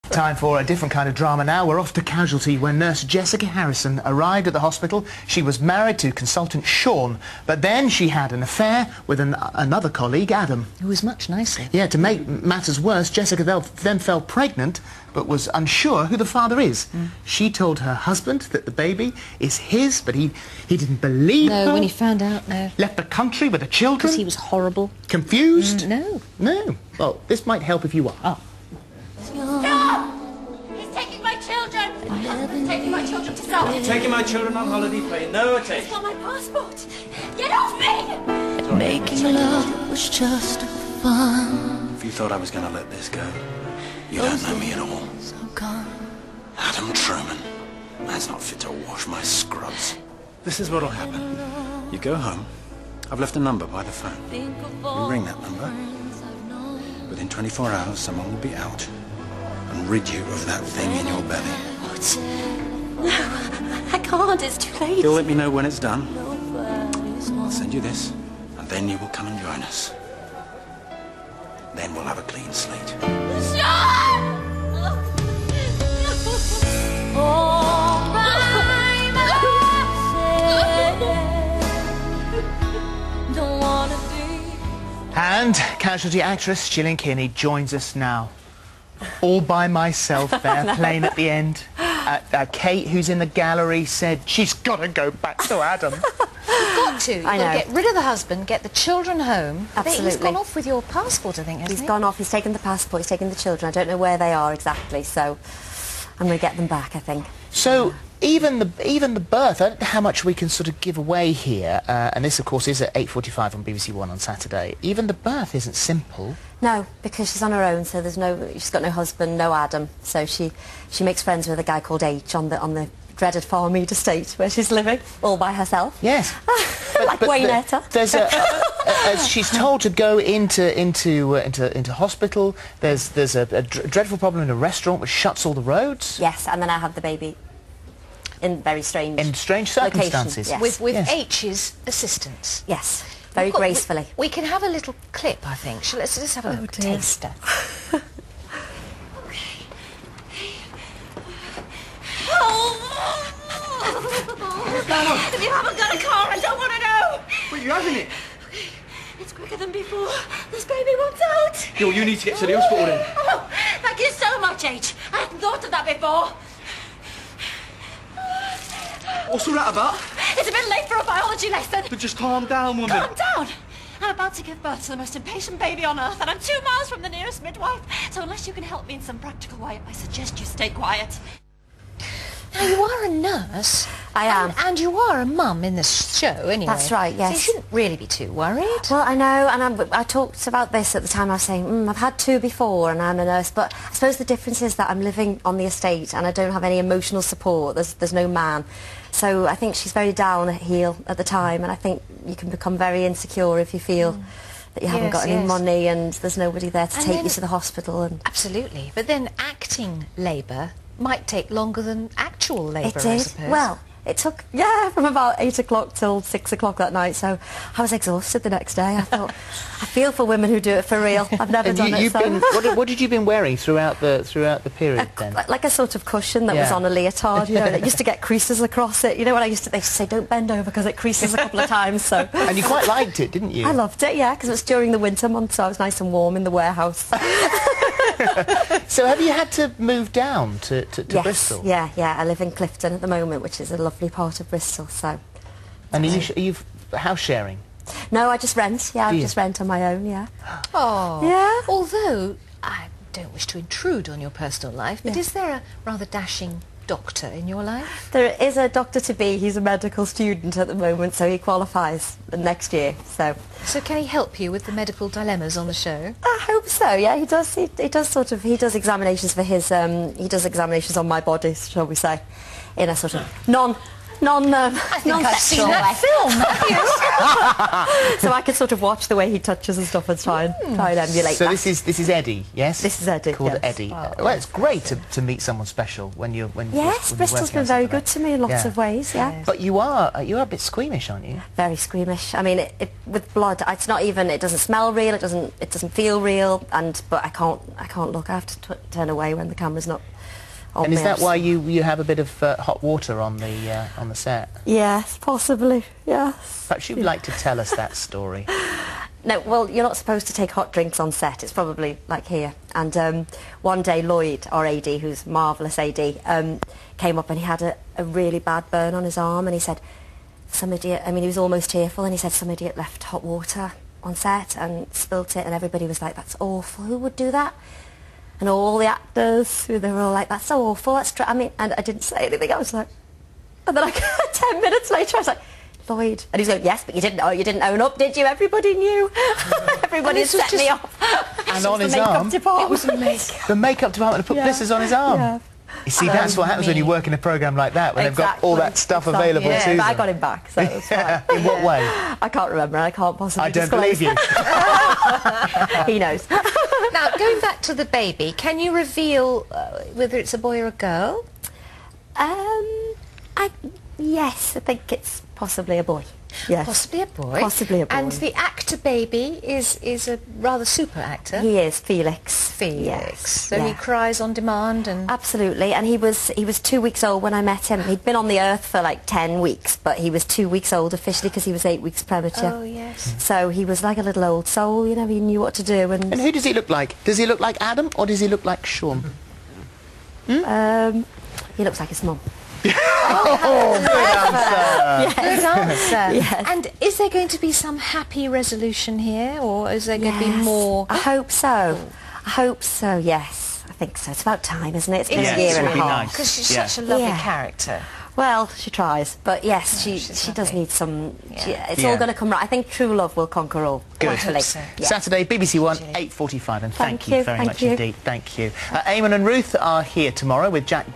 Time for a different kind of drama now. We're off to Casualty, where nurse Jessica Harrison arrived at the hospital. She was married to consultant Sean, but then she had an affair with another colleague, Adam. Who was much nicer. Yeah, to make matters worse, Jessica then fell pregnant, but was unsure who the father is. She told her husband that the baby is his, but he didn't believe her. No, when he found out, no. Left the country with the children. Because he was horrible. Confused? No. No. Well, this might help if you are. Oh. No! He's taking my children! My husband's taking my children to South. Taking my children on holiday, paying no attention. He's got my passport! Get off me! Making love was just fun. If you thought I was going to let this go, you don't know me at all. So gone. Adam Truman. Man's not fit to wash my scrubs. This is what'll happen. You go home. I've left a number by the phone. You ring that number. Within 24 hours, someone will be out and rid you of that thing in your belly. What? No, I can't. It's too late. You'll let me know when it's done. I'll send you this, and then you will come and join us. Then we'll have a clean slate. Sean! Don't wanna be. And Casualty actress Gillian Kearney joins us now. All by myself there, playing at the end. Kate, who's in the gallery, said she's got to go back to Adam. You've got to. You've got to get rid of the husband, get the children home. Absolutely. He's gone off with your passport, I think, hasn't he? He's gone off. He's taken the passport. He's taken the children. I don't know where they are exactly, so I'm going to get them back, I think. So even the birth, I don't know how much we can sort of give away here, and this, of course, is at 8:45 on BBC One on Saturday. Even the birth isn't simple. No, because she's on her own, so she's got no husband, no Adam, so she makes friends with a guy called H on the dreaded Farmead estate where she's living all by herself. Yes. Like Wayne Etta. There's as she's told to go into hospital. There's a dreadful problem in a restaurant which shuts all the roads. Yes, and then I have the baby in very strange circumstances. Yes. With Yes. H's assistance. Yes, very gracefully. We can have a little clip, I think. Let's just have a little taster. If you haven't got a car, I don't want to know. Well, you haven't it? It's quicker than before. This baby wants out. You need to get to the hospital then. Oh, thank you so much, H. I hadn't thought of that before. What's all that about? It's a bit late for a biology lesson. But just calm down, woman. Calm down. I'm about to give birth to the most impatient baby on earth, and I'm 2 miles from the nearest midwife. So unless you can help me in some practical way, I suggest you stay quiet. Now, you are a nurse. I am. And you are a mum in this show, anyway. That's right, yes. So you shouldn't really be too worried. Well, I know, and I talked about this at the time. I was saying, I've had 2 before and I'm a nurse, but I suppose the difference is that I'm living on the estate and I don't have any emotional support. There's no man. So I think she's very down at heel at the time, and I think you can become very insecure if you feel that you haven't got any money and there's nobody there to take you to the hospital. And absolutely. But then acting labour might take longer than actual labour, I suppose. Well, it took, from about 8 o'clock till 6 o'clock that night, so I was exhausted the next day. I thought, I feel for women who do it for real. I've never done it, so... What did you been wearing throughout the period then? Like a sort of cushion that was on a leotard, you know, and it used to get creases across it. You know what they used to say, don't bend over because it creases a couple of times, so... And you quite liked it, didn't you? I loved it, yeah, because it was during the winter months, so I was nice and warm in the warehouse. So have you had to move down to Bristol? Yeah, I live in Clifton at the moment, which is a lovely part of Bristol, so... And are you house sharing? No, I just rent, I just rent on my own, yeah. Oh. Yeah. Although, I don't wish to intrude on your personal life, but is there a rather dashing doctor in your life? There is a doctor-to-be. He's a medical student at the moment, so he qualifies next year, so... So can he help you with the medical dilemmas on the show? I hope so, yeah, he does examinations for his, he does examinations on my body, shall we say, in a sort of I think I've seen that film. So I could sort of watch the way he touches and stuff and try and emulate So that. this is Eddie, yes? This is Eddie, Called yes. Eddie. Well, it's great to meet someone special when you're Yes, Bristol's been very good to me in lots of ways, yeah. But you are a bit squeamish, aren't you? Very squeamish. I mean, with blood, it's not even. It doesn't smell real. It doesn't feel real. But I can't look. I have to turn away when the camera's not on And me. is that why you have a bit of hot water on the set? Yes, possibly. Yes. Perhaps you'd like to tell us that story. No, well, you're not supposed to take hot drinks on set. It's probably like here. And one day, Lloyd, our AD, who's marvellous AD, came up and he had a really bad burn on his arm, and he said, some idiot, I mean, he was almost tearful, and he said some idiot left hot water on set and spilt it, and everybody was like, that's awful, who would do that? And all the actors, they were all like, that's so awful, I mean, and I didn't say anything, I was like, and then like 10 minutes later I was like, Lloyd, and he's going, yes, but you didn't own up, did you? Everybody knew. Everybody set me off. And on his arm, it was amazing. the makeup department had put blisters on his arm. Yeah. You see, that's what happens when you work in a programme like that, when they've got all that stuff available yeah, to them. but I got him back, so it was fine. In what way? I can't remember, and I can't possibly I don't disclose. believe you. He knows. Now, going back to the baby, can you reveal whether it's a boy or a girl? Yes, I think it's possibly a boy. Yes. Possibly a boy. Possibly a boy. And the actor baby is a rather super actor. He is, Felix. Felix. Yes, So he cries on demand and... Absolutely, and he was 2 weeks old when I met him. He'd been on the earth for like 10 weeks, but he was 2 weeks old officially because he was 8 weeks premature. Oh, yes. So he was like a little old soul, you know, he knew what to do. And And who does he look like? Does he look like Adam, or does he look like Sean? he looks like his mum. Good answer. Good answer. Yes. And is there going to be some happy resolution here, or is there going to be more... I hope so. I hope so, yes. I think so. It's about time, isn't it? It's been Yes, a year it and would a be half. nice. Because she's Yeah. such a lovely Yeah. character. Well, she tries, but yes, she she's does lovely. need some... it's Yeah. all going to come right. I think true love will conquer all. Good. Hopefully. I hope so. Yeah. Saturday, BBC One, 8:45, and thank you very thank much you. indeed. Thank you. Eamon and Ruth are here tomorrow with Jack